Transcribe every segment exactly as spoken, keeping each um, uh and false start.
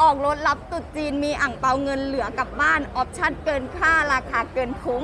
อกรถรับตุ๊จีนมีอ่างเปาเงินเหลือกลับบ้านออปชั่นเกินค่าราคาเกินคุ้ม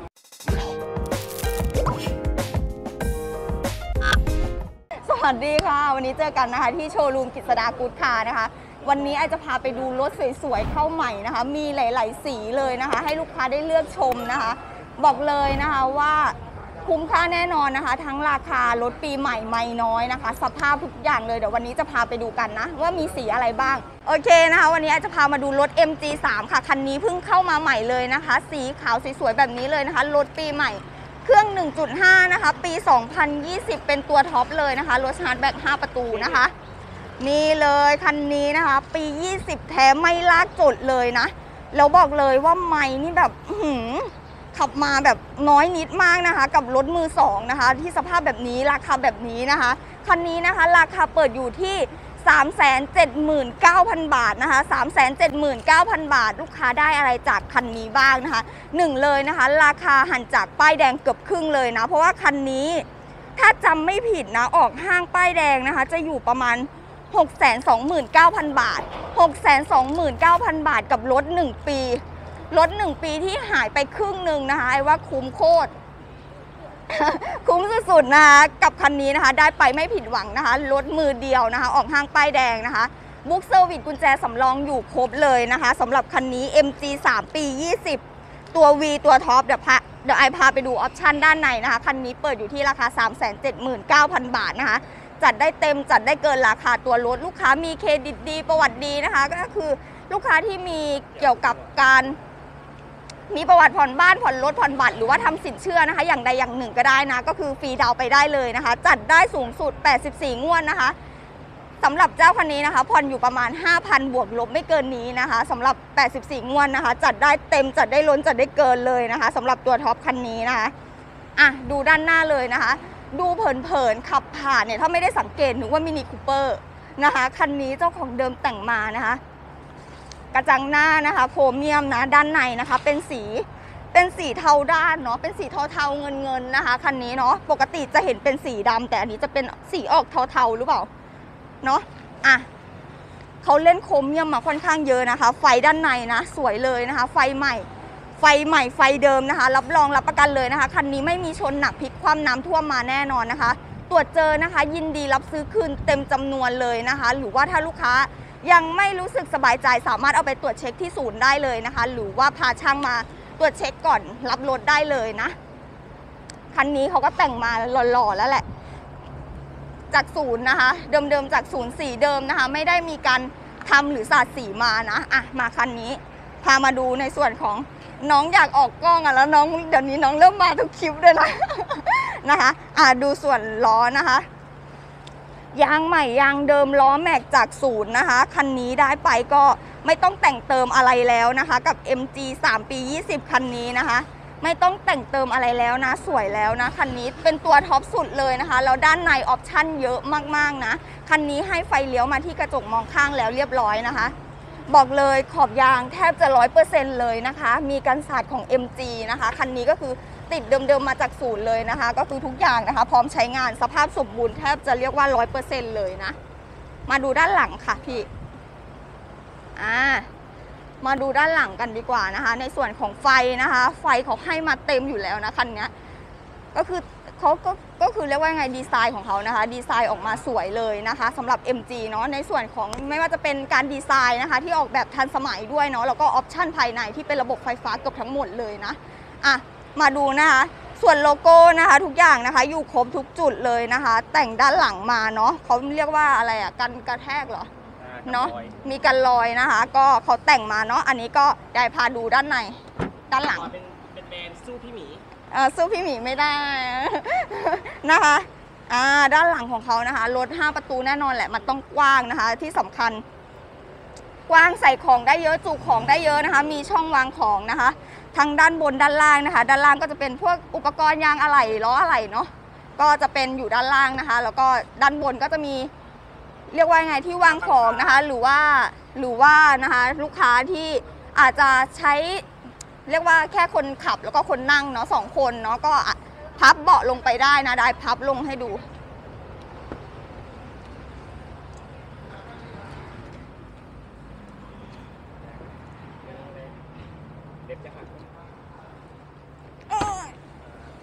สวัสดีค่ะวันนี้เจอกันนะคะที่โชว์รูมกฤษดากู๊ดคาร์นะคะวันนี้ไอจะพาไปดูรถสวยๆเข้าใหม่นะคะมีหลายๆสีเลยนะคะให้ลูกค้าได้เลือกชมนะคะบอกเลยนะคะว่าคุ้มค่าแน่นอนนะคะทั้งราคารถปีใหม่ไม่น้อยนะคะสภาพทุกอย่างเลยเดี๋ยววันนี้จะพาไปดูกันนะว่ามีสีอะไรบ้างโอเคนะคะวันนี้ไอจะพามาดูรถ เอ็ม จี สาม ค่ะคันนี้เพิ่งเข้ามาใหม่เลยนะคะสีขาวสวยๆแบบนี้เลยนะคะรถปีใหม่เครื่อง หนึ่งจุดห้า นะคะปี สองพันยี่สิบ เป็นตัวท็อปเลยนะคะรถชาร์จแบ็คห้าประตูนะคะนี่เลยคันนี้นะคะปียี่สิบแท้ไม่ลากจดเลยนะแล้วบอกเลยว่าไมค์นี่แบบหืมขับมาแบบน้อยนิดมากนะคะกับรถมือสองนะคะที่สภาพแบบนี้ราคาแบบนี้นะคะคันนี้นะคะราคาเปิดอยู่ที่ สามแสนเจ็ดหมื่นเก้าพัน บาทนะคะ สามแสนเจ็ดหมื่นเก้าพัน บาทลูกค้าได้อะไรจากคันนี้บ้างนะคะหนึ่งเลยนะคะราคาหันจากป้ายแดงเกือบครึ่งเลยนะเพราะว่าคันนี้ถ้าจำไม่ผิดนะออกห้างป้ายแดงนะคะจะอยู่ประมาณ หกแสนสองหมื่นเก้าพัน บาท หกแสนสองหมื่นเก้าพัน บาทกับรถหนึ่งปีรถหนึ่งปีที่หายไปครึ่งหนึ่งนะคะไอ้ว่าคุ้มโคตร คุ้มสุดๆนะคะกับคันนี้นะคะได้ไปไม่ผิดหวังนะคะรถมือเดียวนะคะออกห้างป้ายแดงนะคะบุ๊กเซอร์วิสกุญแจสำรองอยู่ครบเลยนะคะสำหรับคันนี้ เอ็ม จี สาม ปี ยี่สิบ ตัว V ตัวท็อปเดี๋ยวพาเดี๋ยวไอพาไปดูออปชั่นด้านในนะคะคันนี้เปิดอยู่ที่ราคา สามแสนเจ็ดหมื่นเก้าพัน บาทนะคะจัดได้เต็มจัดได้เกินราคาตัวรถลูกค้ามีเครดิตดีประวัติดีนะคะก็คือลูกค้าที่มีเกี่ยวกับการมีประวัติผ่อนบ้านผ่อนรถผ่อนบัตรหรือว่าทำสินเชื่อนะคะอย่างใดอย่างหนึ่งก็ได้นะก็คือฟรีดาวไปได้เลยนะคะจัดได้สูงสุดแปดสิบสี่งวดนะคะสำหรับเจ้าคันนี้นะคะผ่อนอยู่ประมาณ ห้าพัน บวกลบไม่เกินนี้นะคะสำหรับแปดสิบสี่งวดนะคะจัดได้เต็มจัดได้ล้นจัดได้เกินเลยนะคะสำหรับตัวท็อปคันนี้นะคะอ่ะดูด้านหน้าเลยนะคะดูเผินๆขับผ่านเนี่ยถ้าไม่ได้สังเกตนึกว่ามินิคูเปอร์นะคะคันนี้เจ้าของเดิมแต่งมานะคะกระจังหน้านะคะโครเมียมนะด้านในนะคะเป็นสีเป็นสีเทาด้านเนาะเป็นสีเทาๆเงินๆนะคะคันนี้เนาะปกติจะเห็นเป็นสีดำแต่อันนี้จะเป็นสีออกเทาๆหรือเปล่าเนาะอ่ะเขาเล่นโครเมียมมาค่อนข้างเยอะนะคะไฟด้านในนะสวยเลยนะคะไฟใหม่ไฟใหม่ไฟเดิมนะคะรับรองรับประกันเลยนะคะคันนี้ไม่มีชนหนักพลิกคว่ำน้ำท่วมมาแน่นอนนะคะตรวจเจอนะคะยินดีรับซื้อคืนเต็มจำนวนเลยนะคะหรือว่าถ้าลูกค้ายังไม่รู้สึกสบายใจสามารถเอาไปตรวจเช็คที่ศูนย์ได้เลยนะคะหรือว่าพาช่างมาตรวจเช็คก่อนรับรถได้เลยนะคันนี้เขาก็แต่งมาหล่อๆแล้วแหละจากศูนย์นะคะเดิมๆจากศูนย์สีเดิมนะคะไม่ได้มีการทำหรือสาดสีมานะอ่ะมาคันนี้พามาดูในส่วนของน้องอยากออกกล้องอ่ะแล้วน้องเดี๋ยวนี้น้องเริ่มมาทุกคลิปเลยนะนะคะอ่ะดูส่วนล้อนะคะยางใหม่ยางเดิมล้อแม็กจากศูนย์นะคะคันนี้ได้ไปก็ไม่ต้องแต่งเติมอะไรแล้วนะคะกับ เอ็ม จี สาม ปี ยี่สิบ คันนี้นะคะไม่ต้องแต่งเติมอะไรแล้วนะสวยแล้วนะคันนี้เป็นตัวท็อปสุดเลยนะคะแล้วด้านในออปชั่นเยอะมากๆนะคันนี้ให้ไฟเลี้ยวมาที่กระจกมองข้างแล้วเรียบร้อยนะคะบอกเลยขอบยางแทบจะ ร้อยเปอร์เซ็นต์ เลยนะคะมีกันสาดของ เอ็ม จี นะคะคันนี้ก็คือติดเดิมๆมาจากศูนย์เลยนะคะก็คือทุกอย่างนะคะพร้อมใช้งานสภาพสมบูรณ์แทบจะเรียกว่า ร้อยเปอร์เซ็นต์ เลยนะมาดูด้านหลังค่ะพี่อ่ามาดูด้านหลังกันดีกว่านะคะในส่วนของไฟนะคะไฟเขาให้มาเต็มอยู่แล้วนะคันนี้ก็คือเขาก็ก็คือเรียกว่าไงดีไซน์ของเขานะคะดีไซน์ออกมาสวยเลยนะคะสำหรับ เอ็ม จี เนาะในส่วนของไม่ว่าจะเป็นการดีไซน์นะคะที่ออกแบบทันสมัยด้วยเนาะแล้วก็ออปชั่นภายในที่เป็นระบบไฟฟ้าเกือบทั้งหมดเลยนะอ่ะมาดูนะคะส่วนโลโก้นะคะทุกอย่างนะคะอยู่ครบทุกจุดเลยนะคะแต่งด้านหลังมาเนาะเขาเรียกว่าอะไรอ่ะกันกระแทกเหรอเนาะมีกันรอยนะคะก็เขาแต่งมาเนาะอันนี้ก็ได้พาดูด้านในด้านหลังเป็นเป็นแบรนด์สู้พี่หมีเออสู้พี่หมีไม่ได้นะคะอ่าด้านหลังของเขานะคะรถห้าประตูแน่นอนแหละมันต้องกว้างนะคะที่สำคัญกว้างใส่ของได้เยอะจุของได้เยอะนะคะมีช่องวางของนะคะทั้งด้านบนด้านล่างนะคะด้านล่างก็จะเป็นพวกอุปกรณ์ยางอะไหล่ล้ออะไหล่เนาะก็จะเป็นอยู่ด้านล่างนะคะแล้วก็ด้านบนก็จะมีเรียกว่าไงที่วางของนะคะหรือว่าหรือว่านะคะลูกค้าที่อาจจะใช้เรียกว่าแค่คนขับแล้วก็คนนั่งเนาะสองคนเนาะก็พับเบาะลงไปได้นะได้พับลงให้ดู น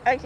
โอเค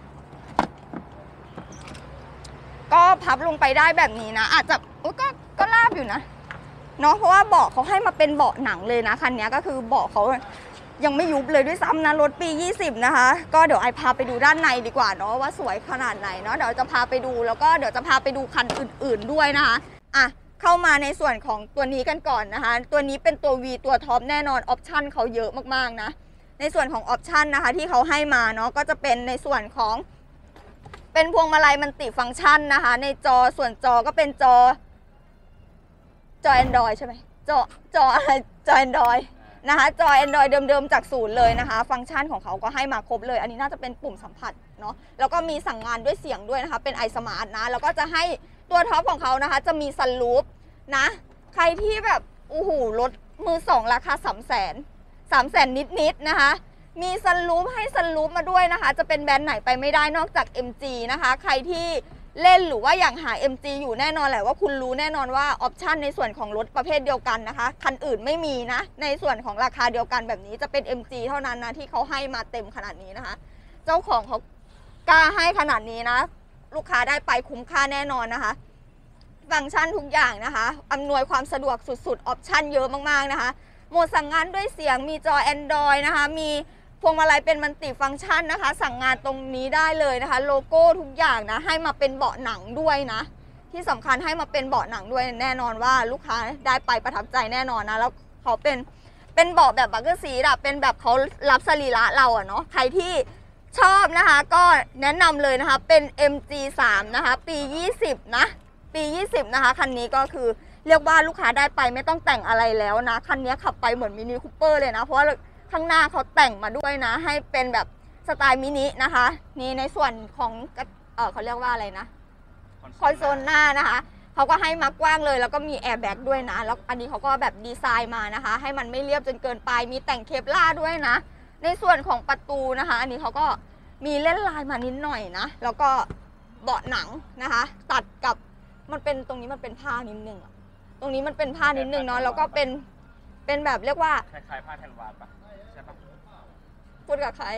ก็พับลงไปได้แบบนี้นะอาจจะก็ก็ลาบอยู่นะเนาะเพราะว่าเบาะเขาให้มาเป็นเบาะหนังเลยนะคันนี้ก็คือเบาะเขายังไม่ยุบเลยด้วยซ้ำนะรถปียี่สิบนะคะก็เดี๋ยวไอพาไปดูด้านในดีกว่าเนาะว่าสวยขนาดไหนเนาะเดี๋ยวจะพาไปดูแล้วก็เดี๋ยวจะพาไปดูคันอื่นๆด้วยนะคะอ่ะเข้ามาในส่วนของตัวนี้กันก่อนนะคะตัวนี้เป็นตัว V ตัวท็อปแน่นอนออปชั่นเขาเยอะมากๆนะในส่วนของออปชันนะคะที่เขาให้มาเนาะก็จะเป็นในส่วนของเป็นพวงมาลัยมัลติฟังก์ชันนะคะในจอส่วนจอก็เป็นจอจอ Android ใช่ไหมจอจออะไรจอ Android นะคะจอ Android เดิมๆจากศูนย์เลยนะคะฟังก์ชันของเขาก็ให้มาครบเลยอันนี้น่าจะเป็นปุ่มสัมผัสเนาะแล้วก็มีสั่งงานด้วยเสียงด้วยนะคะเป็น iSmart นะแล้วก็จะให้ตัวท็อปของเขานะคะจะมีซันรูฟนะใครที่แบบโอ้โหรถมือสองราคาสามแสนสามแสนนิดๆนะคะมีซันรูฟให้ซันรูฟมาด้วยนะคะจะเป็นแบรนด์ไหนไปไม่ได้นอกจาก เอ็ม จี นะคะใครที่เล่นหรือว่าอยากหา เอ็ม จี อยู่แน่นอนแหละว่าคุณรู้แน่นอนว่าออปชันในส่วนของรถประเภทเดียวกันนะคะคันอื่นไม่มีนะในส่วนของราคาเดียวกันแบบนี้จะเป็น เอ็ม จี เท่านั้นนะที่เขาให้มาเต็มขนาดนี้นะคะเจ้าของเขากล้าให้ขนาดนี้นะลูกค้าได้ไปคุ้มค่าแน่นอนนะคะฟังก์ชันทุกอย่างนะคะอำนวยความสะดวกสุดๆออปชันเยอะมากๆนะคะโหมดสั่งงานด้วยเสียงมีจอ Android นะคะมีพวงมาลัยเป็นมัลติฟังก์ชันนะคะสั่งงานตรงนี้ได้เลยนะคะโลโก้ทุกอย่างนะให้มาเป็นเบาะหนังด้วยนะที่สำคัญให้มาเป็นเบาะหนังด้วยแน่นอนว่าลูกค้าได้ไปประทับใจแน่นอนนะแล้วเขาเป็นเป็นเบาะแบบบักเกอร์ซีอะเป็นแบบเขารับสรีระเราอะเนาะใครที่ชอบนะคะก็แนะนำเลยนะคะเป็น เอ็ม จี สาม นะคะปียี่สิบนะปียี่สิบนะคะคันนี้ก็คือเรียกว่าลูกค้าได้ไปไม่ต้องแต่งอะไรแล้วนะคันนี้ขับไปเหมือนมินิคูเปอร์เลยนะเพราะว่าข้างหน้าเขาแต่งมาด้วยนะให้เป็นแบบสไตล์มินินะคะนี่ในส่วนของเออเขาเรียกว่าอะไรนะคอนโซลหน้านะคะเขาก็ให้มากว้างเลยแล้วก็มีแอร์แบ็กด้วยนะแล้วอันนี้เขาก็แบบดีไซน์มานะคะให้มันไม่เรียบจนเกินไปมีแต่งเคปล่าด้วยนะในส่วนของประตูนะคะอันนี้เขาก็มีเล่นลายมานิดหน่อยนะแล้วก็เบาะหนังนะคะตัดกับมันเป็นตรงนี้มันเป็นผ้านิดนึงอะตรงนี้มันเป็นผ้านิดนึงเนาะแล้วก็เป็นเป็นแบบเรียกว่าคล้ายๆผ้าแทนวาดปะใช่ปะพูดกับใคร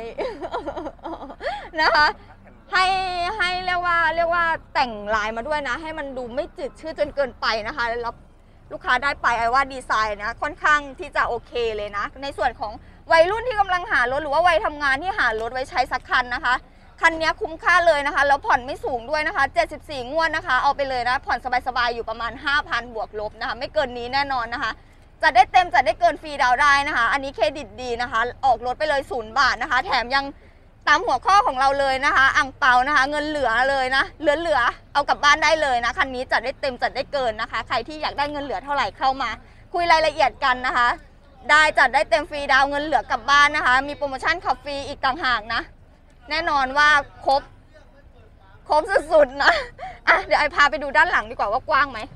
นะคะให้ให้เรียกว่าเรียกว่าแต่งลายมาด้วยนะให้มันดูไม่จืดชืดจนเกินไปนะคะแล้วลูกค้าได้ไปไอ้ว่าดีไซน์นะค่อนข้างที่จะโอเคเลยนะในส่วนของวัยรุ่นที่กำลังหารถหรือว่าวัยทำงานที่หารถไว้ใช้สักคันนะคะคันนี้คุ้มค่าเลยนะคะแล้วผ่อนไม่สูงด้วยนะคะเจ็ดสิบสี่งวดนะคะเอาไปเลยนะผ่อนสบายๆอยู่ประมาณ ห้าพัน บวกลบนะคะไม่เกินนี้แน่นอนนะคะจัดได้เต็มจัดได้เกินฟรีดาวได้นะคะอันนี้เครดิตดีนะคะออกรถไปเลยศูนย์บาทนะคะแถมยังตามหัวข้อของเราเลยนะคะอ่างเปานะคะเงินเหลือเลยนะเหลือเหลือเอากลับบ้านได้เลยนะคันนี้จัดได้เต็มจัดได้เกินนะคะใครที่อยากได้เงินเหลือเท่าไหร่เข้ามาคุยรายละเอียดกันนะคะได้จัดได้เต็มฟรีดาวเงินเหลือกลับบ้านนะคะมีโปรโมชั่นขับฟรีอีกต่างหากนะแน่นอนว่าครบครบสุดๆนะอ่ะเดี๋ยวไอพาไปดูด้านหลังดีกว่าว่ากว้างไหม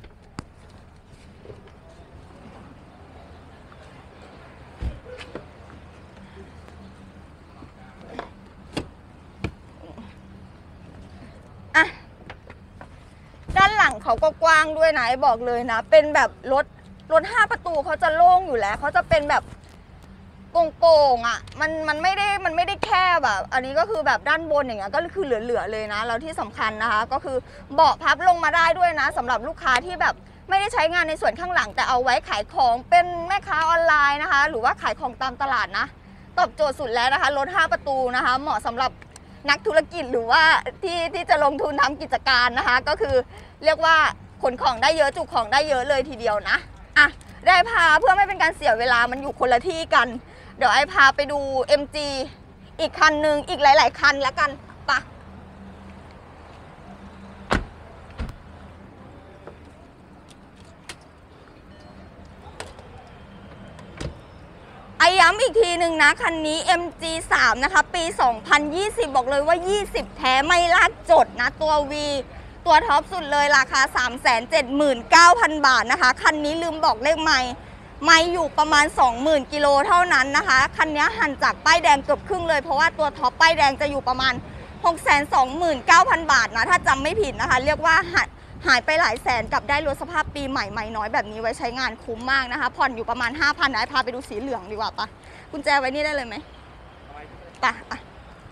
อ่ะด้านหลังเขาก็กว้างด้วยนะไอบอกเลยนะเป็นแบบรถรถห้าประตูเขาจะโล่งอยู่แล้วเขาจะเป็นแบบโก่งๆอ่ะมันมันไม่ได้มันไม่ได้แคบแบบอันนี้ก็คือแบบด้านบนอย่างเงี้ยก็คือเหลือๆเลยนะแล้วที่สำคัญนะคะก็คือเบาะพับลงมาได้ด้วยนะสำหรับลูกค้าที่แบบไม่ได้ใช้งานในส่วนข้างหลังแต่เอาไว้ขายของเป็นแม่ค้าออนไลน์นะคะหรือว่าขายของตามตลาดนะตอบโจทย์สุดแล้วนะคะรถห้าประตูนะคะเหมาะสำหรับนักธุรกิจหรือว่าที่ที่จะลงทุนทำกิจการนะคะก็คือเรียกว่าขนของได้เยอะจุของได้เยอะเลยทีเดียวนะอ่ะได้พาเพื่อไม่เป็นการเสียเวลามันอยู่คนละที่กันเดี๋ยวไอพาไปดู เอ็ม จี อีกคันหนึ่งอีกหลายๆคันแล้วกันปะไอย้ำอีกทีหนึ่งนะคันนี้ เอ็ม จี สาม นะคะปีสองพันยี่สิบบอกเลยว่ายี่สิบแท้ไม่ลากจดนะตัว V ตัวท็อปสุดเลยราคา สามแสนเจ็ดหมื่นเก้าพัน บาทนะคะคันนี้ลืมบอกเลขไม่ไม่อยู่ประมาณ สองหมื่น กิโลเท่านั้นนะคะคันนี้หันจากป้ายแดงเกือบครึ่งเลยเพราะว่าตัวท็อปป้ายแดงจะอยู่ประมาณ หกแสนสองหมื่นเก้าพัน บาทนะถ้าจำไม่ผิดนะคะเรียกว่าหายหายไปหลายแสนกับได้รถสภาพปีใหม่ใหม่น้อยแบบนี้ไว้ใช้งานคุ้มมากนะคะผ่อนอยู่ประมาณ ห้าพัน นะพาไปดูสีเหลืองดีกว่าปะกุญแจไว้นี่ได้เลยไหมปะอ่ะ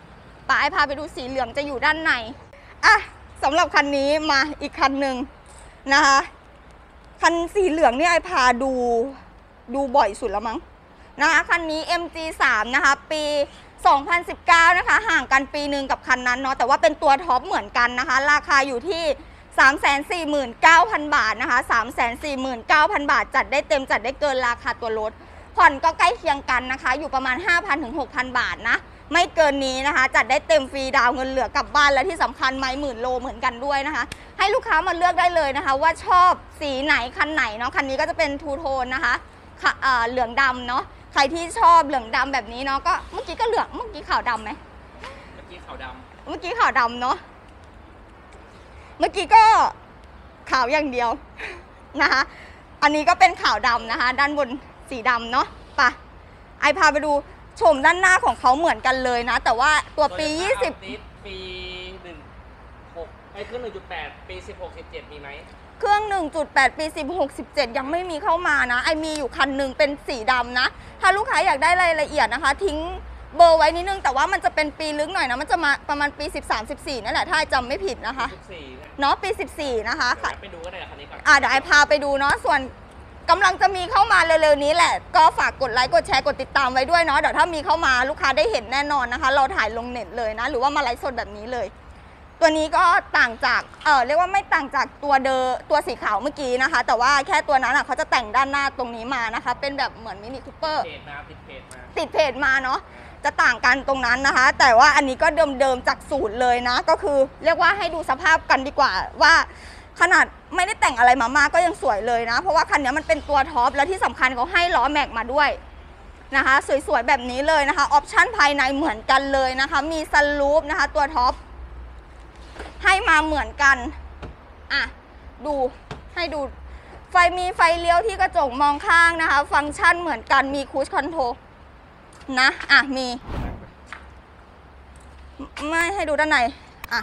ป้าไอพาไปดูสีเหลืองจะอยู่ด้านในอ่ะสำหรับคันนี้มาอีกคันหนึ่งนะคะคันสีเหลืองนี่ไอพาดูดูบ่อยสุดแล้วมั้งนะคะคันนี้ เอ็ม จี สาม นะคะปีสองพันสิบเก้านะคะห่างกันปีหนึ่งกับคันนั้นเนาะแต่ว่าเป็นตัวท็อปเหมือนกันนะคะราคาอยู่ที่ สามแสนสี่หมื่นเก้าพัน บาทนะคะ สามแสนสี่หมื่นเก้าพัน บาทจัดได้เต็มจัดได้เกินราคาตัวรถผ่อนก็ใกล้เคียงกันนะคะอยู่ประมาณ ห้าพัน ถึง หกพัน บาทนะไม่เกินนี้นะคะจัดได้เต็มฟรีดาวเงินเหลือกลับบ้านและที่สำคัญไม่หมื่นโลเหมือนกันด้วยนะคะให้ลูกค้ามาเลือกได้เลยนะคะว่าชอบสีไหนคันไหนเนาะคันนี้ก็จะเป็นทูโทนนะคะเหลืองดำเนาะใครที่ชอบเหลืองดำแบบนี้เนาะก็เมื่อกี้ก็เหลืองเมื่อกี้ขาวดำไหมเมื่อกี้ขาวดำเมื่อกี้ขาวดำเนาะเมื่อกี้ก็ขาวอย่างเดียวนะคะอันนี้ก็เป็นขาวดำนะคะด้านบนสีดำเนาะปะไอพาไปดูชมด้านหน้าของเขาเหมือนกันเลยนะแต่ว่าตัวปียี่สิบปีหนึ่งหกไอเครื่อง หนึ่งจุดแปด ปีสิบหก สิบเจ็ดมีไหมเครื่อง หนึ่งจุดแปด ปีสิบหก สิบเจ็ดยังไม่มีเข้ามานะไอมีอยู่คันหนึ่งเป็นสีดำนะถ้าลูกค้าอยากได้รายละเอียดนะคะทิ้งเบอร์ไว้นิดนึงแต่ว่ามันจะเป็นปีลึกหน่อยนะมันจะมาประมาณปีสิบสาม สิบสี่นั่นแหละถ้าจำไม่ผิดนะคะเนาะปีสิบสี่นะคะค่ะไปดูก็ได้คันนี้ก่อนอ่ะเดี๋ยวไอพาไปดูเนาะส่วนกำลังจะมีเข้ามาเร็วๆนี้แหละก็ฝากกดไลค์กดแชร์กดติดตามไว้ด้วยเนาะเดี๋ยวถ้ามีเข้ามาลูกค้าได้เห็นแน่นอนนะคะเราถ่ายลงเน็ตเลยนะหรือว่ามาไลฟ์สดแบบนี้เลยตัวนี้ก็ต่างจากเออเรียกว่าไม่ต่างจากตัวเดอตัวสีขาวเมื่อกี้นะคะแต่ว่าแค่ตัวนั้นอ่ะเขาจะแต่งด้านหน้าตรงนี้มานะคะเป็นแบบเหมือนมินิคูเปอร์ติดเพจมาติดเพจมาเนาะจะต่างกันตรงนั้นนะคะแต่ว่าอันนี้ก็เดิมๆจากศูนย์เลยนะก็คือเรียกว่าให้ดูสภาพกันดีกว่าว่าขนาดไม่ได้แต่งอะไรมามากก็ยังสวยเลยนะเพราะว่าคันนี้มันเป็นตัวท็อปและที่สำคัญเขาให้ล้อแม็กมาด้วยนะคะสวยๆแบบนี้เลยนะคะออปชั่นภายในเหมือนกันเลยนะคะมีซันรูฟนะคะตัวท็อปให้มาเหมือนกันอ่ะดูให้ดูไฟมีไฟเลี้ยวที่กระจกมองข้างนะคะฟังก์ชันเหมือนกันมีครูซคอนโทรลนะอ่ะมีไม่ให้ดูด้านในอ่ะ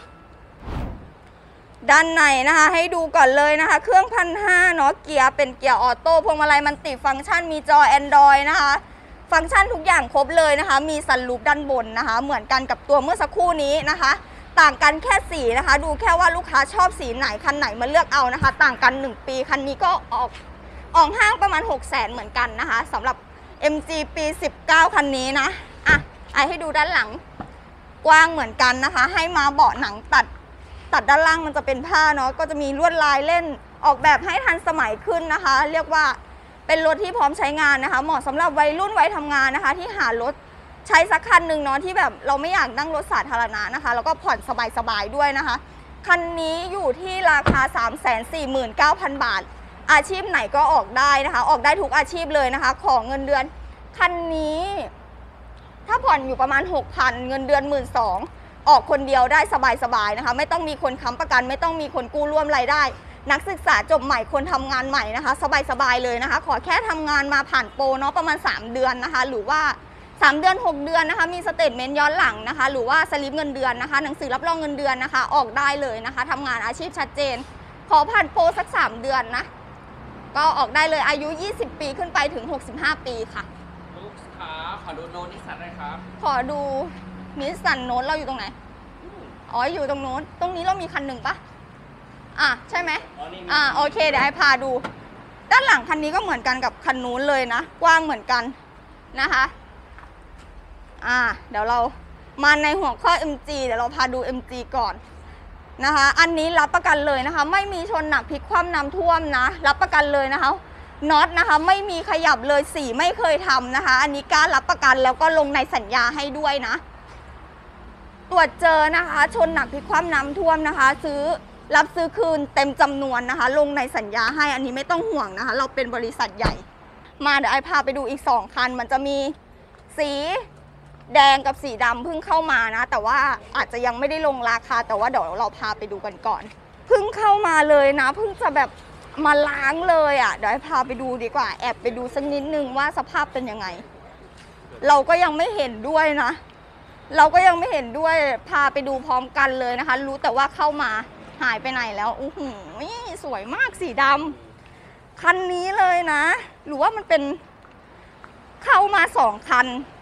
ด้านในนะคะให้ดูก่อนเลยนะคะเครื่องพันห้าเนาะเกียร์เป็นเกียร์ออโต้พวงมาลัยมันติฟังก์ชันมีจอ Android นะคะฟังก์ชันทุกอย่างครบเลยนะคะมีซันรูฟด้านบนนะคะเหมือนกันกับตัวเมื่อสักครู่นี้นะคะต่างกันแค่สีนะคะดูแค่ว่าลูกค้าชอบสีไหนคันไหนมาเลือกเอานะคะต่างกันหนึ่งปีคันนี้ก็ออกออกห้างประมาณ หกแสน เหมือนกันนะคะสำหรับ เอ็ม จี ปีสิบเก้าคันนี้นะอ่ะไอให้ดูด้านหลังกว้างเหมือนกันนะคะให้มาเบาะหนังตัดตัดด้านล่างมันจะเป็นผ้าเนาะก็จะมีลวดลายเล่นออกแบบให้ทันสมัยขึ้นนะคะเรียกว่าเป็นรถที่พร้อมใช้งานนะคะเหมาะสำหรับวัยรุ่นวัยทำงานนะคะที่หารถใช้สักคันหนึ่งเนาะที่แบบเราไม่อยากนั่งรถสาธารณะนะคะแล้วก็ผ่อนสบายๆด้วยนะคะคันนี้อยู่ที่ราคา สามแสนสี่หมื่นเก้าพัน บาทอาชีพไหนก็ออกได้นะคะออกได้ทุกอาชีพเลยนะคะของเงินเดือนคันนี้ถ้าผ่อนอยู่ประมาณ หกพัน เงินเดือน หนึ่งหมื่นสองพัน ออกคนเดียวได้สบายๆนะคะไม่ต้องมีคนค้ำประกันไม่ต้องมีคนกู้ร่วมรายได้นักศึกษาจบใหม่คนทำงานใหม่นะคะสบายๆเลยนะคะขอแค่ทำงานมาผ่านโปรเนาะประมาณสามเดือนนะคะหรือว่าสามเดือนหกเดือนนะคะมีสเตทเมนต์ย้อนหลังนะคะหรือว่าสลิปเงินเดือนนะคะหนังสือรับรองเงินเดือนนะคะออกได้เลยนะคะทำงานอาชีพชัดเจนขอผ่านโปรสักสามเดือนนะก็ออกได้เลยอายุยี่สิบปีขึ้นไปถึงหกสิบห้าปีค่ะลูกค้าขอดูโน้ตนิสสันได้ครับขอดูนิสสันโน้ตเราอยู่ตรงไหนอ๋ออยู่ตรงโน้นตรงนี้เรามีคันหนึ่งปะอ่ะใช่ไหมอ่าโอเคเดี๋ยวให้พาดูด้านหลังคันนี้ก็เหมือนกันกับคันนู้นเลยนะกว้างเหมือนกันนะคะอ่าเดี๋ยวเรามาในหัวข้อ เอ็ม จี เดี๋ยวเราพาดู เอ็ม จี ก่อนนะคะอันนี้รับประกันเลยนะคะไม่มีชนหนักพลิกคว่ำน้ำท่วมนะรับประกันเลยนะคะน็อตนะคะไม่มีขยับเลยสีไม่เคยทำนะคะอันนี้กล้ารับประกันแล้วก็ลงในสัญญาให้ด้วยนะตรวจเจอนะคะชนหนักพลิกคว่ำน้ำท่วมนะคะซื้อรับซื้อคืนเต็มจำนวนนะคะลงในสัญญาให้อันนี้ไม่ต้องห่วงนะคะเราเป็นบริษัทใหญ่มาเดี๋ยวไอพาไปดูอีกสองคันมันจะมีสีแดงกับสีดำเพิ่งเข้ามานะแต่ว่าอาจจะยังไม่ได้ลงราคาแต่ว่าเดี๋ยวเราพาไปดูกันก่อนเพิ่งเข้ามาเลยนะเพิ่งจะแบบมาล้างเลยอ่ะเดี๋ยวให้พาไปดูดีกว่าแอบไปดูสักนิดนึงว่าสภาพเป็นยังไงเราก็ยังไม่เห็นด้วยนะเราก็ยังไม่เห็นด้วยพาไปดูพร้อมกันเลยนะคะรู้แต่ว่าเข้ามาหายไปไหนแล้วอู้หูสวยมากสีดำคันนี้เลยนะหรือว่ามันเป็นเข้ามาสองคัน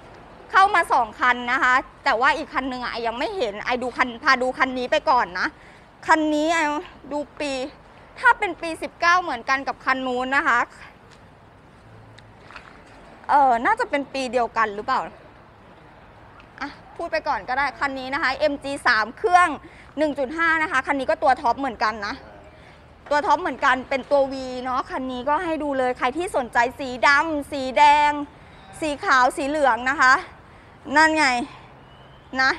เข้ามาสองคันนะคะแต่ว่าอีกคันหนึ่งอ่ะยังไม่เห็นไอดูคันพาดูคันนี้ไปก่อนนะคันนี้ไอดูปีถ้าเป็นปีสิบเก้าเหมือนกันกับคันนู้นนะคะเออน่าจะเป็นปีเดียวกันหรือเปล่าอ่ะพูดไปก่อนก็ได้คันนี้นะคะ เอ็ม จี สาม เครื่อง หนึ่งจุดห้า นะคะคันนี้ก็ตัวท็อปเหมือนกันนะตัวท็อปเหมือนกันเป็นตัว V เนาะคันนี้ก็ให้ดูเลยใครที่สนใจสีดำสีแดงสีขาวสีเหลืองนะคะนั่นไงนะ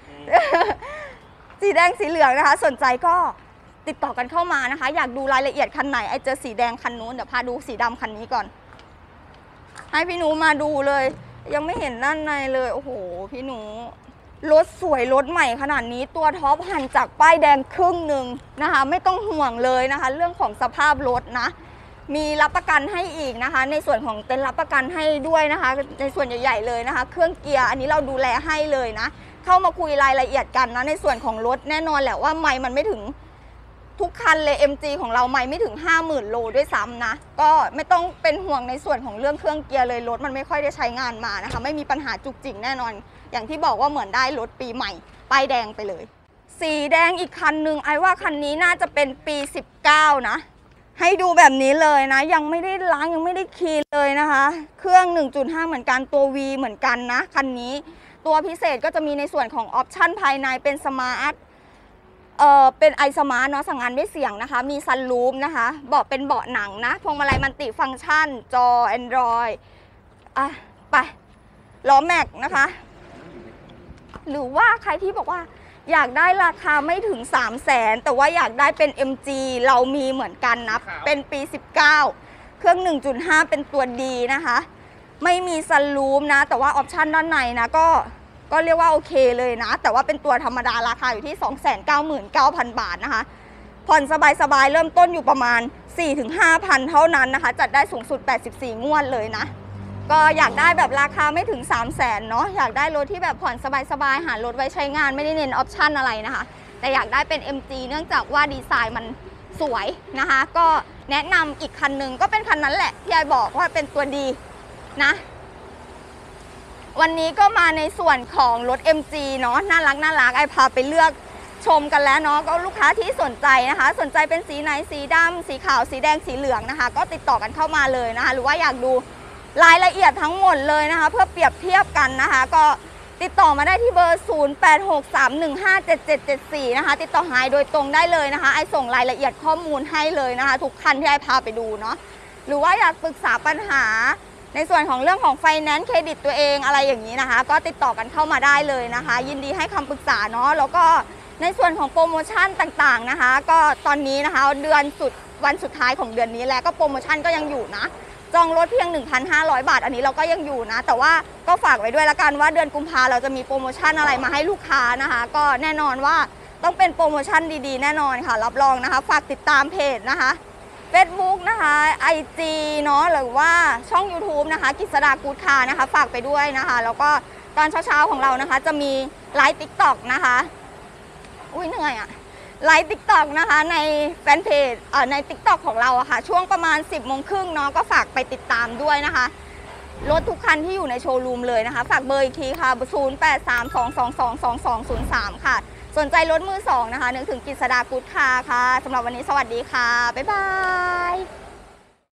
สีแดงสีเหลืองนะคะสนใจก็ติดต่อกันเข้ามานะคะอยากดูรายละเอียดคันไหนไอเจอสีแดงคันนู้นเดี๋ยวพาดูสีดำคันนี้ก่อนให้พี่หนูมาดูเลยยังไม่เห็นด้านในเลยโอ้โหพี่หนูรถสวยรถใหม่ขนาดนี้ตัวท็อปหันจากป้ายแดงครึ่งหนึ่งนะคะไม่ต้องห่วงเลยนะคะเรื่องของสภาพรถนะมีรับประกันให้อีกนะคะในส่วนของเต็นท์รับประกันให้ด้วยนะคะในส่วนใหญ่ๆเลยนะคะเครื่องเกียร์อันนี้เราดูแลให้เลยนะเข้ามาคุยรายละเอียดกันนะในส่วนของรถแน่นอนแหละว่าไมล์มันไม่ถึงทุกคันเลย เอ็ม จี ของเราไมล์ไม่ถึง ห้าหมื่น โลด้วยซ้ำนะก็ไม่ต้องเป็นห่วงในส่วนของเรื่องเครื่องเกียร์เลยรถมันไม่ค่อยได้ใช้งานมานะคะไม่มีปัญหาจุกจิกแน่นอนอย่างที่บอกว่าเหมือนได้รถปีใหม่ป้ายแดงไปเลยสีแดงอีกคันหนึ่งไอ้ว่าคันนี้น่าจะเป็นปีสิบเก้านะให้ดูแบบนี้เลยนะยังไม่ได้ล้างยังไม่ได้คีย์เลยนะคะเครื่อง หนึ่งจุดห้า เหมือนกันตัว V เหมือนกันนะคันนี้ตัวพิเศษก็จะมีในส่วนของออปชั่นภายในเป็นสมาร์ทเอ่อเป็นไอสมาร์ทเนาะสั่งงานด้วยเสียงนะคะมีซันรูฟนะคะเบาะเป็นเบาะหนังนะพวงมาลัยมัลติฟังก์ชันจอ Android อ่ะไปล้อแม็กนะคะหรือว่าใครที่บอกว่าอยากได้ราคาไม่ถึง สามแสน แต่ว่าอยากได้เป็น เอ็ม จี เรามีเหมือนกันนะเป็นปีสิบเก้าเครื่อง หนึ่งจุดห้า เป็นตัวดีนะคะไม่มีซันรูฟนะแต่ว่าออปชันด้านในนะก็ก็เรียกว่าโอเคเลยนะแต่ว่าเป็นตัวธรรมดาราคาอยู่ที่ สองแสนเก้าหมื่นเก้าพัน บาทนะคะผ่อนสบายๆเริ่มต้นอยู่ประมาณ สี่ถึงห้าพัน เท่านั้นนะคะจัดได้สูงสุดแปดสิบสี่งวดเลยนะก็อยากได้แบบราคาไม่ถึง สามแสน เนาะอยากได้รถที่แบบผ่อนสบายๆหารถไว้ใช้งานไม่ได้เน้นออปชั่นอะไรนะคะแต่อยากได้เป็น เอ็ม จี เนื่องจากว่าดีไซน์มันสวยนะคะก็แนะนำอีกคันหนึ่งก็เป็นคันนั้นแหละที่ไอบอกว่าเป็นตัวดีนะวันนี้ก็มาในส่วนของรถ เอ็ม จี เนาะน่ารักน่ารักไอพาไปเลือกชมกันแล้วเนาะก็ลูกค้าที่สนใจนะคะสนใจเป็นสีไหนสีดำสีขาวสีแดงสีเหลืองนะคะก็ติดต่อกันเข้ามาเลยนะคะหรือว่าอยากดูรายละเอียดทั้งหมดเลยนะคะเพื่อเปรียบเทียบกันนะคะก็ติดต่อมาได้ที่เบอร์ ศูนย์ แปด หก สาม หนึ่ง ห้า เจ็ด เจ็ด เจ็ด สี่ นะคะติดต่อหายโดยตรงได้เลยนะคะไอส่งรายละเอียดข้อมูลให้เลยนะคะทุกคันที่ไอพาไปดูเนาะหรือว่าอยากปรึกษาปัญหาในส่วนของเรื่องของไฟแนนซ์เครดิตตัวเองอะไรอย่างนี้นะคะก็ติดต่อกันเข้ามาได้เลยนะคะยินดีให้คำปรึกษาเนาะแล้วก็ในส่วนของโปรโมชั่นต่างๆนะคะก็ตอนนี้นะคะเดือนสุดวันสุดท้ายของเดือนนี้แล้วก็โปรโมชั่นก็ยังอยู่นะจองรถเพียง หนึ่งพันห้าร้อย บาทอันนี้เราก็ยังอยู่นะแต่ว่าก็ฝากไว้ด้วยละกันว่าเดือนกุมภาเราจะมีโปรโมชั่นอะไรมาให้ลูกค้านะคะก็แน่นอนว่าต้องเป็นโปรโมชั่นดีๆแน่นอนค่ะรับรองนะคะฝากติดตามเพจนะคะ Facebook นะคะ ไอ จี เนาะหรือว่าช่อง ยูทูบ นะคะกฤษดากู๊ดคาร์นะคะฝากไปด้วยนะคะแล้วก็ตอนเช้าๆของเรานะคะจะมีไลฟ์ ติ๊กต็อก นะคะอุ้ยเหนื่อยอะไลฟ์ ติ๊กต็อก นะคะในแฟนเพจเอ่อใน ติ๊กต็อก ของเราอะค่ะช่วงประมาณ สิบโมงครึ่งเนาะก็ฝากไปติดตามด้วยนะคะรถทุกคันที่อยู่ในโชว์รูมเลยนะคะฝากเบอร์อีกทีค่ะ ศูนย์ แปด สาม สอง สอง สอง สอง สอง ศูนย์ สาม ค่ะสนใจรถมือสองนะคะนึกถึงกฤษดากู๊ดคาร์ค่ะสำหรับวันนี้สวัสดีค่ะบ๊ายบาย